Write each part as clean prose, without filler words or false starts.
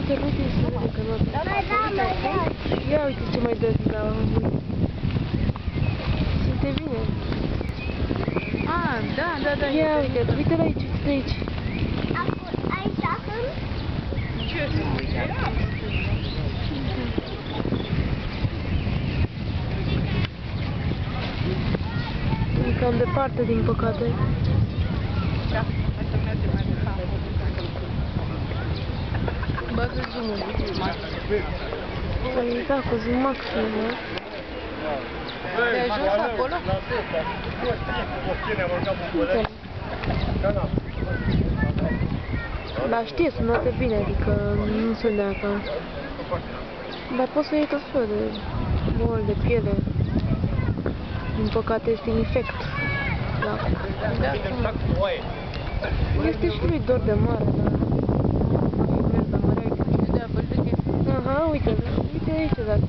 internetul și se vede că nu apare. Ia uite ce mai dă din la uite. Simte bine. Ah, da. Ia uite, uite la aici, uite aici. Aici acum? Ce să uite? E cam departe, din păcate. Da, hai să mergem mai departe. Bagă zoom-ul, Păi da, cu zoom maxim, da? Te-ai ajuns acolo? Uite. Dar știe, sunată bine, adică nu sunt de acá. Dar poți să iei tot felul de boli de piele. Din păcate este infect. Da. Este și lui dor de mare, dar... Aha, uite, uite aici, da.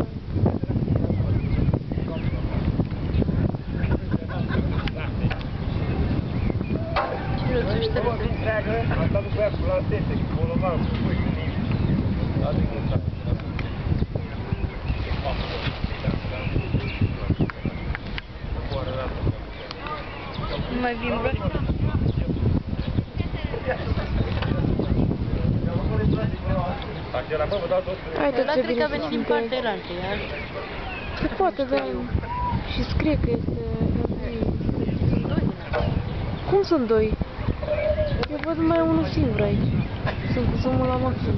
Nu mai vin vreo? Haide, Ăla ce cred că bine a se venit din simte. partea elaltă, iar. Se poate, da. Și scrie că este... Cum sunt doi? Eu văd numai unul singur aici. Sunt cu zoom-ul la maxim.